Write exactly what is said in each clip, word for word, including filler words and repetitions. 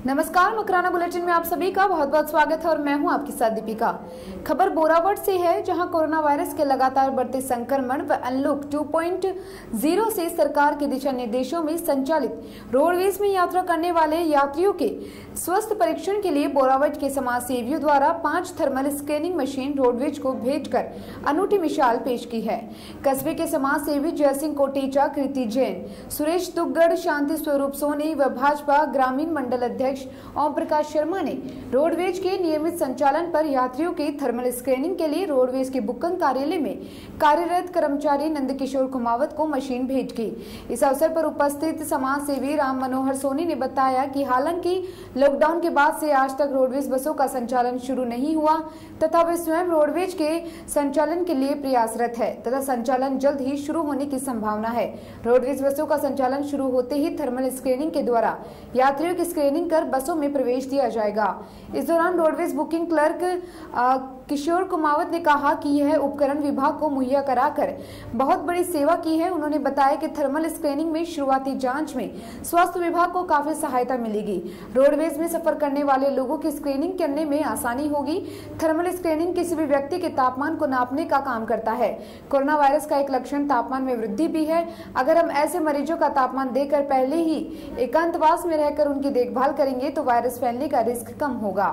नमस्कार, मकराना बुलेटिन में आप सभी का बहुत बहुत स्वागत है और मैं हूं आपके साथ दीपिका। खबर बोरावट से है, जहां कोरोना वायरस के लगातार बढ़ते संक्रमण व अनलॉक टू पॉइंट ज़ीरो से सरकार के दिशा निर्देशों में संचालित रोडवेज में यात्रा करने वाले यात्रियों के स्वास्थ्य परीक्षण के लिए बोरावट के समाज सेवियों द्वारा पांच थर्मल स्कैनिंग मशीन रोडवेज को भेजकर अनूठी मिसाल पेश की है। कस्बे के समाज सेवी जयसिंह कोटेचा, कृति जैन, सुरेश दुग्गड़, शांति स्वरूप सोनी व भाजपा ग्रामीण मंडल अध्यक्ष ओम प्रकाश शर्मा ने रोडवेज के नियमित संचालन पर यात्रियों की थर्मल स्क्रीनिंग के लिए रोडवेज के बुकिंग कार्यालय में कार्यरत कर्मचारी नंदकिशोर कुमावत को मशीन भेंट की। इस अवसर पर उपस्थित समाज सेवी राम मनोहर सोनी ने बताया कि हालांकि लॉकडाउन के बाद से आज तक रोडवेज बसों का संचालन शुरू नहीं हुआ तथा वे स्वयं रोडवेज के संचालन के लिए प्रयासरत है तथा संचालन जल्द ही शुरू होने की संभावना है। रोडवेज बसों का संचालन शुरू होते ही थर्मल स्क्रीनिंग के द्वारा यात्रियों की स्क्रीनिंग कर बसों में प्रवेश दिया जाएगा। इस दौरान roadways booking clerk Kishore Kumawat ने कहा कि यह उपकरण विभाग को मुहैया कराकर बहुत बड़ी सेवा की है। उन्होंने बताया कि थर्मल स्क्रीनिंग में शुरुआती जांच में स्वास्थ्य विभाग को काफी सहायता मिलेगी। रोडवेज में सफर करने वाले लोगों की स्क्रीनिंग करने में आसानी होगी। थर्मल स्क्रीनिंग किसी भी व्यक्ति के तापमान को नापने का काम करता है। कोरोना वायरस का एक लक्षण तापमान में वृद्धि भी है। अगर हम ऐसे मरीजों का तापमान देकर पहले ही एकांतवास में रहकर उनकी देखभाल करेंगे तो वायरस फैलने का रिस्क कम होगा।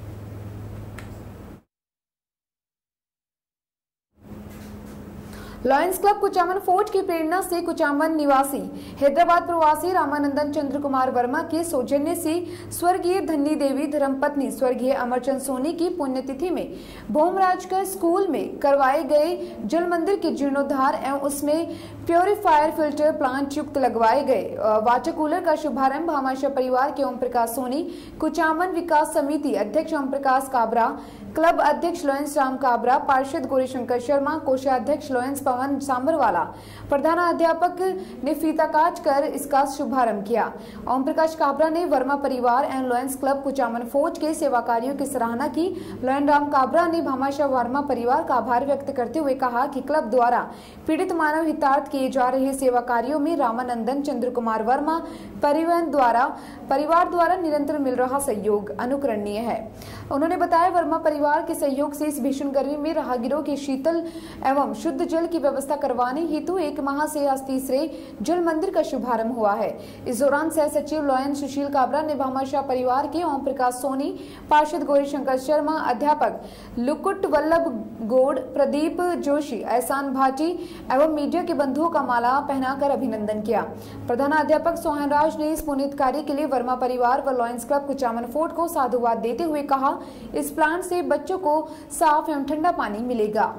लॉयंस क्लब कुचामन फोर्ट की प्रेरणा से कुचामन निवासी हैदराबाद प्रवासी रामानंदन चंद्र कुमार वर्मा के सौजन्य से स्वर्गीय धन्नी देवी धर्मपत्नी स्वर्गीय अमरचंद सोनी की पुण्यतिथि में भोमराजकर स्कूल में करवाए गए जल मंदिर के जीर्णोद्धार एवं उसमें प्योरीफायर फिल्टर प्लांट युक्त लगवाए गए वाटर कूलर का शुभारंभ भामाशाह परिवार के ओम प्रकाश सोनी, कुचामन विकास समिति अध्यक्ष ओम प्रकाश काबरा, क्लब अध्यक्ष लॉयंस राम काबरा, पार्षद गौरीशंकर शर्मा, कोषाध्यक्ष लॉयंस पवन सांबरवाला, प्रधानाध्यापक ने फीता काट कर इसका शुभारंभ किया। ओम प्रकाश काबरा ने वर्मा परिवार and Lions Club Kuchaman fort के सेवा कार्यों की सराहना की। लॉयन राम काबरा ने भामाशाह वर्मा परिवार का आभार व्यक्त करते हुए कहा कि क्लब द्वारा पीड़ित मानव हितार्थ किए जा रहे सेवा कार्यों में रामानंदन चंद्र कुमार वर्मा परिवहन द्वारा परिवार द्वारा निरंतर मिल रहा सहयोग अनुकरणीय है। उन्होंने बताया वर्मा परिवार के सहयोग से इस भीषण गर्मी में राहगीरों के शीतल एवं शुद्ध जल की व्यवस्था करवाने हेतु एक माह से आज तीसरे जल मंदिर का शुभारंभ हुआ है। इस दौरान सह सचिव लॉयन सुशील काबरा ने भामाशाह परिवार के ओम प्रकाश सोनी, पार्षद गौरीशंकर शर्मा, अध्यापक लुकुट वल्लभ गौड़, प्रदीप जोशी, एहसान भाटी एवं मीडिया के बंधुओं का माला पहनाकर अभिनंदन किया। प्रधानाध्यापक सोहन राज ने इस पुनीत कार्य के लिए वर्मा परिवार व लॉयंस क्लब कुचामन फोर्ट को साधुवाद देते हुए कहा, इस प्लांट से बच्चों को साफ एवं ठंडा पानी मिलेगा।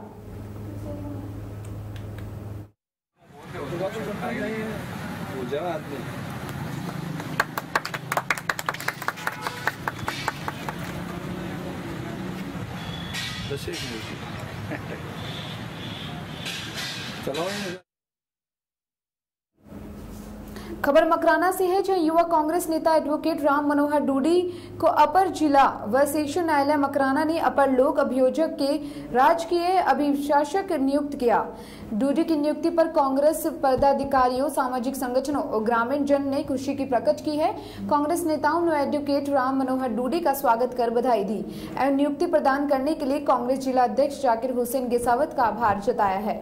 खबर मकराना से है, जहां युवा कांग्रेस नेता एडवोकेट राम मनोहर डूडी को अपर जिला व सेशन न्यायालय मकराना ने अपर लोक अभियोजक के राजकीय अभिशासक नियुक्त किया। डूडी की नियुक्ति पर कांग्रेस पदाधिकारियों, सामाजिक संगठनों और ग्रामीण जन ने खुशी की प्रकट की है। कांग्रेस नेताओं ने एडवोकेट राम मनोहर डूडी का स्वागत कर बधाई दी एवं नियुक्ति प्रदान करने के लिए कांग्रेस जिला अध्यक्ष जाकिर हुसैन गेसावत का आभार जताया है।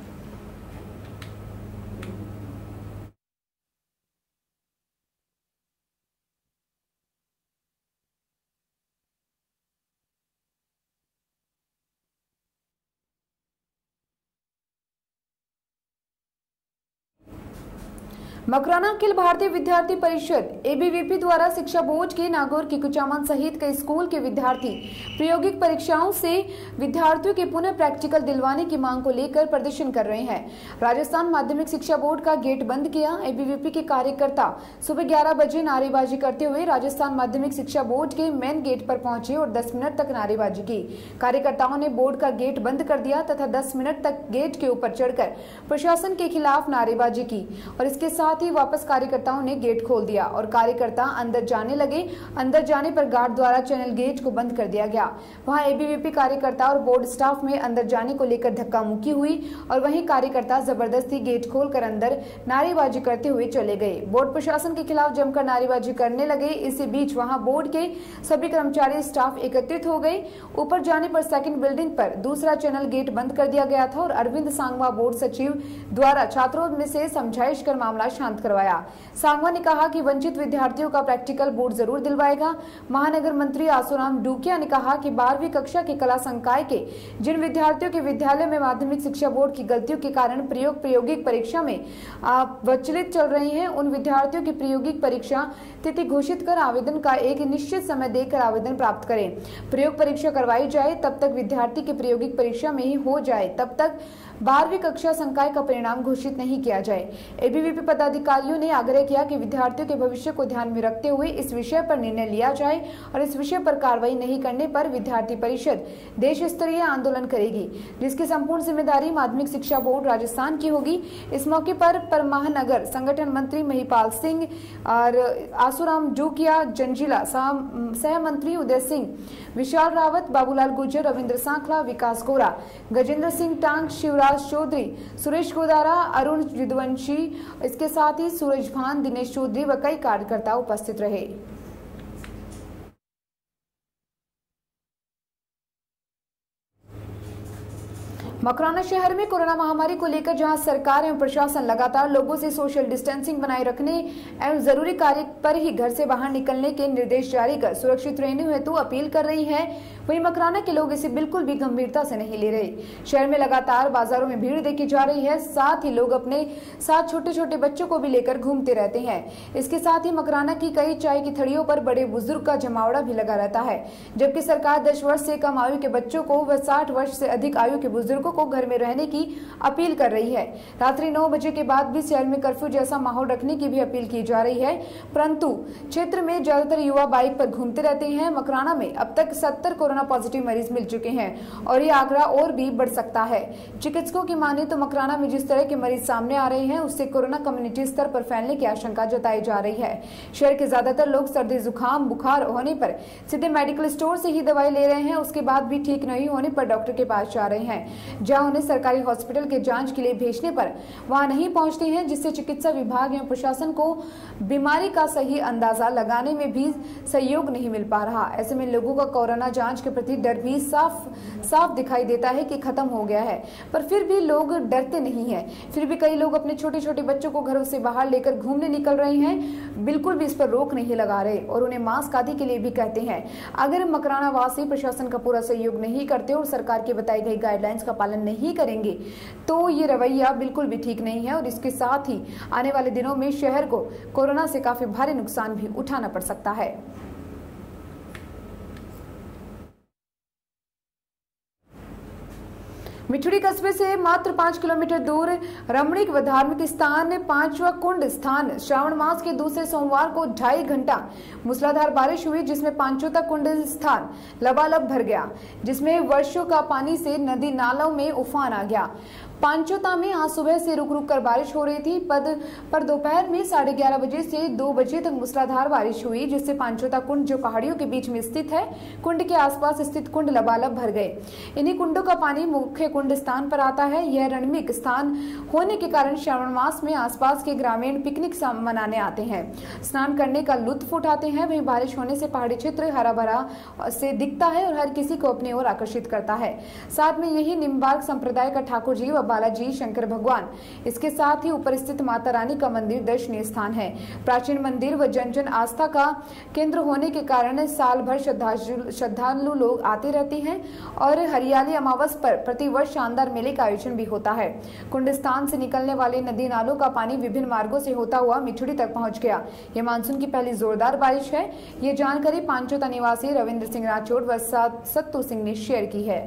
मकराना अखिल भारतीय विद्यार्थी परिषद एबीवीपी द्वारा शिक्षा बोर्ड के नागौर के कुचामन सहित कई स्कूल के विद्यार्थी प्रायोगिक परीक्षाओं से विद्यार्थियों के पुनः प्रैक्टिकल दिलवाने की मांग को लेकर प्रदर्शन कर रहे हैं। राजस्थान माध्यमिक शिक्षा बोर्ड का गेट बंद किया। एबीवीपी के कार्यकर्ता सुबह ग्यारह बजे नारेबाजी करते हुए राजस्थान माध्यमिक शिक्षा बोर्ड के मेन गेट पर पहुंचे और दस मिनट तक नारेबाजी की। कार्यकर्ताओं ने बोर्ड का गेट बंद कर दिया तथा दस मिनट तक गेट के ऊपर चढ़कर प्रशासन के खिलाफ नारेबाजी की और इसके साथ साथ ही वापस कार्यकर्ताओं ने गेट खोल दिया और कार्यकर्ता अंदर जाने लगे। अंदर जाने पर गार्ड द्वारा चैनल गेट को बंद कर दिया गया। वहां एबीवीपी कार्यकर्ता और बोर्ड स्टाफ में अंदर जाने को लेकर धक्का मुक्की हुई और वहीं कार्यकर्ता जबरदस्ती गेट खोलकर अंदर नारेबाजी करते हुए चले गए। बोर्ड प्रशासन के खिलाफ जमकर नारेबाजी करने लगे। इसी बीच वहां बोर्ड के सभी कर्मचारी स्टाफ एकत्रित हो गए। ऊपर जाने पर सेकंड बिल्डिंग पर दूसरा चैनल गेट बंद कर दिया गया था और अरविंद सांगवा बोर्ड सचिव द्वारा छात्रों में से समझाइश कर मामला शांत करवाया। सांगवा ने कहा कि वंचित विद्यार्थियों का प्रैक्टिकल बोर्ड जरूर दिलवाएगा। महानगर मंत्री आसूराम डूकिया ने कहा कि बारहवीं कक्षा के कला संकाय के जिन विद्यार्थियों के विद्यालय में माध्यमिक शिक्षा बोर्ड की गलतियों के कारण प्रयोग प्रायोगिक परीक्षा में विचलित चल रही हैं, उन विद्यार्थियों की प्रायोगिक परीक्षा तिथि घोषित कर आवेदन का एक निश्चित समय देकर आवेदन प्राप्त करें। प्रयोग परीक्षा करवाई जाए तब तक विद्यार्थी की प्रायोगिक परीक्षा में ही हो जाए, तब तक बारहवीं कक्षा संकाय का परिणाम घोषित नहीं किया जाए। एबीवीपी पदाधिकारियों ने आग्रह किया कि विद्यार्थियों के भविष्य को ध्यान में रखते हुए इस विषय पर निर्णय लिया जाए और इस विषय पर कार्रवाई नहीं करने पर विद्यार्थी परिषद देश स्तरीय आंदोलन करेगी, जिसकी संपूर्ण जिम्मेदारी माध्यमिक शिक्षा बोर्ड राजस्थान की होगी। इस मौके पर परमहानगर संगठन मंत्री महिपाल सिंह और आसूराम डूकिया, जंजीला सह मंत्री उदय सिंह, विशाल रावत, बाबूलाल गुर्जर, रविंद्र सांखला, विकास गोरा, गजेंद्र सिंह टांग, शिवराज चौधरी, सुरेश गोदारा, अरुण विद्वंशी, इसके साथ ही सूरज भान, दिनेश चौधरी व कई कार्यकर्ता उपस्थित रहे। मकराना शहर में कोरोना महामारी को लेकर जहां सरकार एवं प्रशासन लगातार लोगों से सोशल डिस्टेंसिंग बनाए रखने एवं जरूरी कार्य पर ही घर से बाहर निकलने के निर्देश जारी कर सुरक्षित रहने हेतु अपील कर रही है, वहीं मकराना के लोग इसे बिल्कुल भी गंभीरता से नहीं ले रहे। शहर में लगातार बाजारों में भीड़ देखी जा रही है, साथ ही लोग अपने साथ छोटे छोटे बच्चों को भी लेकर घूमते रहते हैं। इसके साथ ही मकराना की कई चाय की थड़ियों पर बड़े बुजुर्ग का जमावड़ा भी लगा रहता है, जबकि सरकार दस वर्ष से कम आयु के बच्चों को व साठ वर्ष से अधिक आयु के बुजुर्गों को घर में रहने की अपील कर रही है। रात्रि नौ बजे के बाद भी शहर में कर्फ्यू जैसा माहौल रखने की भी अपील की जा रही है, परंतु क्षेत्र में ज्यादातर युवा बाइक पर घूमते रहते हैं। मकराना में अब तक सत्तर कोरोना पॉजिटिव मरीज मिल चुके हैं और ये आंकड़ा और भी बढ़ सकता है। चिकित्सकों की माने तो मकराना में जिस तरह के मरीज सामने आ रहे हैं, उससे कोरोना कम्युनिटी स्तर पर फैलने की आशंका जताई जा रही है। शहर के ज्यादातर लोग सर्दी जुकाम बुखार होने पर सीधे मेडिकल स्टोर से ही दवाई ले रहे हैं, उसके बाद भी ठीक नहीं होने पर डॉक्टर के पास जा रहे हैं, जहां उन्हें सरकारी हॉस्पिटल के जांच के लिए भेजने पर वहां नहीं पहुंचते हैं, जिससे चिकित्सा विभाग एवं प्रशासन को बीमारी का सही अंदाजा लगाने में भी सहयोग नहीं मिल पा रहा। ऐसे में लोगों का कोरोना जांच के प्रति डर भी साफ साफ दिखाई देता है कि खत्म हो गया है, पर फिर भी लोग डरते नहीं हैं। फिर भी कई लोग अपने छोटे छोटे बच्चों को घरों से बाहर लेकर घूमने निकल रहे हैं, बिल्कुल भी इस पर रोक नहीं लगा रहे और उन्हें मास्क आदि के लिए भी कहते हैं। अगर मकराना वासी प्रशासन का पूरा सहयोग नहीं करते और सरकार की बताई गई गाइडलाइंस का पालन नहीं करेंगे तो ये रवैया बिल्कुल भी ठीक नहीं है और इसके साथ ही आने वाले दिनों में शहर को कोरोना से काफी भारी नुकसान भी उठाना पड़ सकता है। मिठुड़ी कस्बे से मात्र पाँच किलोमीटर दूर रमणीक व धार्मिक स्थान पांचवा कुंड स्थान श्रावण मास के दूसरे सोमवार को ढाई घंटा मूसलाधार बारिश हुई, जिसमें पांचोता कुंड स्थान लबालब भर गया, जिसमें वर्षों का पानी से नदी नालों में उफान आ गया। पांचोता में आज सुबह से रुक रुक कर बारिश हो रही थी, पद पर दोपहर में साढ़े ग्यारह बजे से दो बजे तक मूसलाधार बारिश हुई, जिससे पांचोता कुंड जो पहाड़ियों के बीच में स्थित है, कुंड के आसपास स्थित कुंड लबालब भर गए। इन्हीं कुंडों का पानी मुख्य कुंड स्थान पर आता है। यह रणमिक स्थान होने के कारण श्रावण मास में आसपास के ग्रामीण पिकनिक मनाने आते हैं, स्नान करने का लुत्फ उठाते हैं। वहीं बारिश होने से पहाड़ी क्षेत्र हरा भरा से दिखता है और हर किसी को अपनी ओर आकर्षित करता है। साथ में यही निम्बार्क संप्रदाय का ठाकुर जी व बालाजी शंकर भगवान, इसके साथ ही ऊपर स्थित माता रानी का मंदिर दर्शनीय स्थान है। प्राचीन मंदिर व जन जन आस्था का केंद्र होने के कारण साल भर श्रद्धालु लोग आते रहते हैं और हरियाली अमावस पर प्रतिवर्ष शानदार मेले का आयोजन भी होता है। कुंड स्थान से निकलने वाले नदी नालों का पानी विभिन्न मार्गों से होता हुआ मिठुड़ी तक पहुंच गया। यह मानसून की पहली जोरदार बारिश है। ये जानकारी पांचोता निवासी रविंद्र सिंह राठौड़ व सत्तू सिंह ने शेयर की है।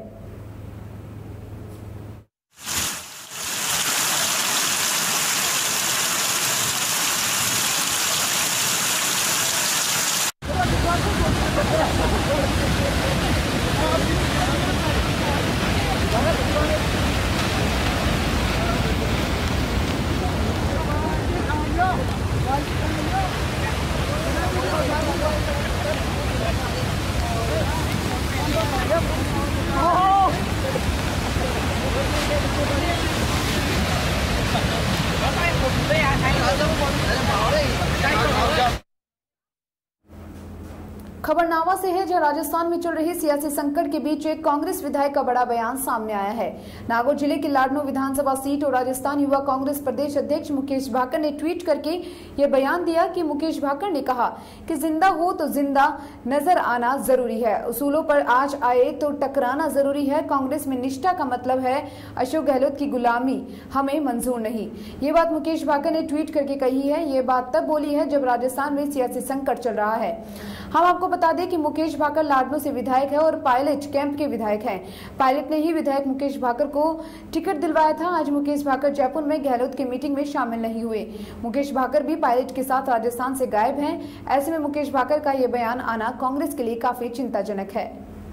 खबरनामा से है, जहां राजस्थान में चल रही सियासी संकट के बीच एक कांग्रेस विधायक का बड़ा बयान सामने आया है। नागौर जिले की लाडनू विधानसभा सीट और राजस्थान युवा कांग्रेस प्रदेश अध्यक्ष मुकेश भाकर ने ट्वीट करके यह बयान दिया कि मुकेश भाकर ने कहा कि जिंदा हो तो जिंदा नजर आना जरूरी है, उसूलों पर आज आए तो टकराना जरूरी है। कांग्रेस में निष्ठा का मतलब है अशोक गहलोत की गुलामी हमें मंजूर नहीं। ये बात मुकेश भाकर ने ट्वीट करके कही है। ये बात तब बोली है जब राजस्थान में सियासी संकट चल रहा है। हम आपको बता दें कि मुकेश भाकर लाडनू से विधायक है और पायलट कैंप के विधायक हैं। पायलट ने ही विधायक मुकेश भाकर को टिकट दिलवाया था। आज मुकेश भाकर जयपुर में गहलोत की मीटिंग में शामिल नहीं हुए। मुकेश भाकर भी पायलट के साथ राजस्थान से गायब हैं। ऐसे में मुकेश भाकर का यह बयान आना कांग्रेस के लिए काफी चिंताजनक है।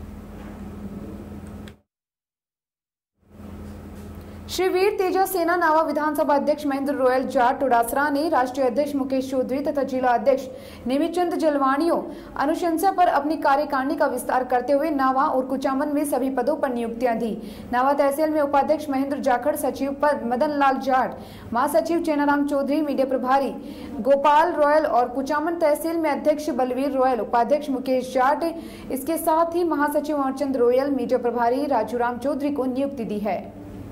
श्री वीर तेजा सेना नावा विधानसभा अध्यक्ष महेंद्र रोयल जाट टोडासरा ने राष्ट्रीय अध्यक्ष मुकेश चौधरी तथा जिला अध्यक्ष नेमीचंद जलवाणियों अनुशंसा पर अपनी कार्यकारिणी का विस्तार करते हुए नावा और कुचामन में सभी पदों पर नियुक्तियां दी। नावा तहसील में उपाध्यक्ष महेंद्र जाखड़, सचिव पद मदन लाल जाट, महासचिव चेनाराम चौधरी, मीडिया प्रभारी गोपाल रॉयल और कुचामन तहसील में अध्यक्ष बलवीर रॉयल, उपाध्यक्ष मुकेश जाट, इसके साथ ही महासचिव अमरचंद रॉयल, मीडिया प्रभारी राजूराम चौधरी को नियुक्ति दी है।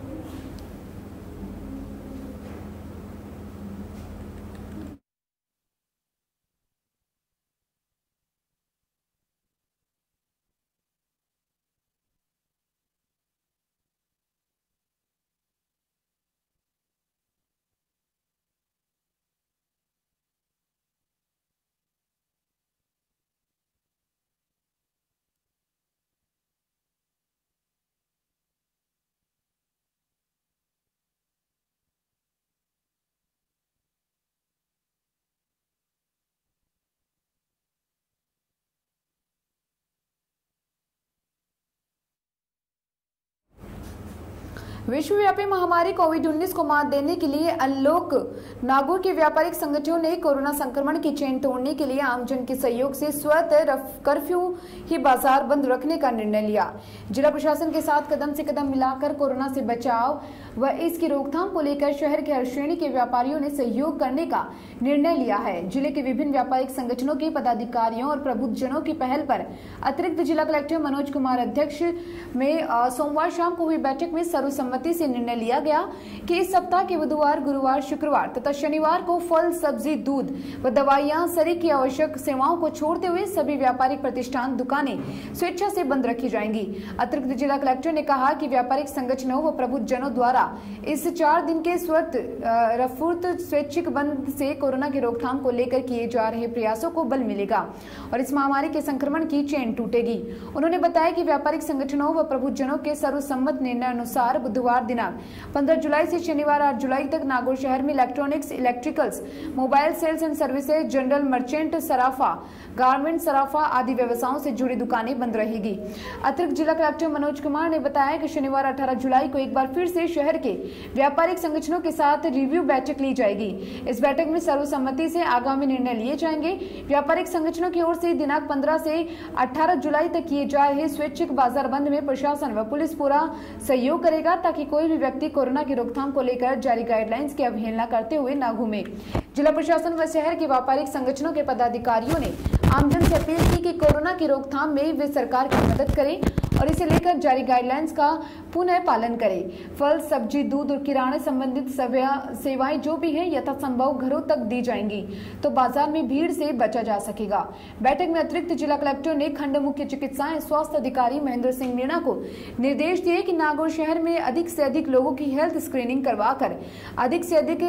विश्वव्यापी महामारी कोविड उन्नीस को मात देने के लिए अनलॉक नागौर के व्यापारिक संगठनों ने कोरोना संक्रमण की चेन तोड़ने के लिए आमजन के सहयोग से स्वतः कर्फ्यू ही बाजार बंद रखने का निर्णय लिया। जिला प्रशासन के साथ कदम से कदम मिलाकर कोरोना से बचाव व इसकी रोकथाम को लेकर शहर के हर श्रेणी के व्यापारियों ने सहयोग करने का निर्णय लिया है। जिले के विभिन्न व्यापारिक संगठनों के पदाधिकारियों और प्रबुद्धजनों की पहल पर अतिरिक्त जिला कलेक्टर मनोज कुमार अध्यक्ष में सोमवार शाम को हुई बैठक में सर्वसम्मति से निर्णय लिया गया कि इस सप्ताह के बुधवार, गुरुवार, शुक्रवार तथा शनिवार को फल, सब्जी, दूध व दवाइयां सरी की आवश्यक सेवाओं को छोड़ते हुए सभी व्यापारिक प्रतिष्ठान, दुकानें स्वेच्छा से बंद रखी जाएंगी। अतिरिक्त जिला कलेक्टर ने कहा कि व्यापारिक संगठनों व प्रबुद्धजनों द्वारा इस चार दिन के स्वत रफूर्त स्वैच्छिक बंद से कोरोना की रोकथाम को लेकर किए जा रहे प्रयासों को बल मिलेगा और इस महामारी के संक्रमण की चेन टूटेगी। उन्होंने बताया कि व्यापारिक संगठनों व प्रबुद्धजनों के सर्वसम्मत निर्णय अनुसार बुधवार दिनांक पंद्रह जुलाई से शनिवार आठ जुलाई तक नागौर शहर में electronics, electricals, mobile sales and services, general merchant, सराफा, गारमेंट, सराफा आदि व्यवसायों से जुड़ी दुकानें बंद रहेगी। अतिरिक्त जिला कलेक्टर मनोज कुमार ने बताया कि शनिवार अठारह जुलाई को एक बार फिर से शहर के व्यापारिक संगठनों के साथ रिव्यू बैठक ली जाएगी। इस बैठक में सर्वसम्मति से आगामी निर्णय लिए जाएंगे। व्यापारिक संगठनों की ओर से दिनांक पंद्रह से अठारह जुलाई तक किए जा रहे स्वैच्छिक बाजार बंद में प्रशासन व पुलिस पूरा सहयोग करेगा ताकि कोई भी व्यक्ति कोरोना की रोकथाम को लेकर जारी गाइडलाइंस की अवहेलना करते हुए न घूमे। जिला प्रशासन व शहर के व्यापारिक संगठनों के पदाधिकारियों ने आमजन से अपील की कि कोरोना की रोकथाम में वे सरकार की मदद करें और इसे लेकर जारी गाइडलाइंस का पुनः पालन करें। फल, सब्जी, दूध और किराने संबंधित सेवाएं जो भी हैं यथासंभव घरों तक दी जाएंगी तो बाजार में भीड़ से बचा जा सकेगा। बैठक में अतिरिक्त जिला कलेक्टर ने खंड मुख्य चिकित्सा एवं स्वास्थ्य अधिकारी महेंद्र सिंह मीणा को निर्देश दिए कि नागौर शहर में अधिक से अधिक लोगों की हेल्थ स्क्रीनिंग करवाकर अधिक से अधिक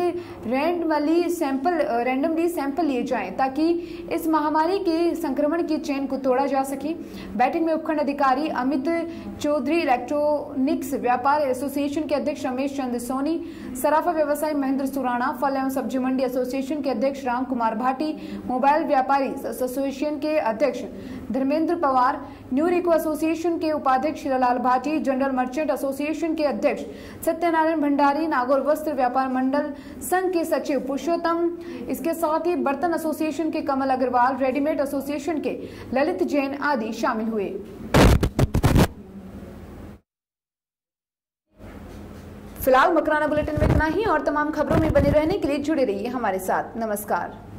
रैंडमली सैंपल रैंडमली सैंपल लिए जाएं ताकि इस महामारी के संक्रमण की चेन को तोड़ा जा सके। बैठक में उपखंड अधिकारी अमित चौधरी, इलेक्ट्रॉनिक्स व्यापार एसोसिएशन के अध्यक्ष रमेश चंद्र सोनी, सराफा व्यवसायी महेंद्र सुराना, फल एवं सब्जी मंडी एसोसिएशन के अध्यक्ष राम कुमार भाटी, मोबाइल व्यापारी एसोसिएशन के अध्यक्ष धर्मेंद्र पवार, न्यू रिको एसोसिएशन के उपाध्यक्ष Hiralal Bhati, general merchant association के अध्यक्ष सत्यनारायण भंडारी, नागौर वस्त्र व्यापार मंडल संघ के सचिव पुरुषोत्तम, इसके साथ ही बर्तन एसोसिएशन के कमल अग्रवाल, रेडीमेड एसोसिएशन के ललित जैन आदि शामिल हुए। फिलहाल मकराना बुलेटिन में इतना ही और तमाम खबरों में बने रहने के लिए जुड़े रहिए हमारे साथ। नमस्कार।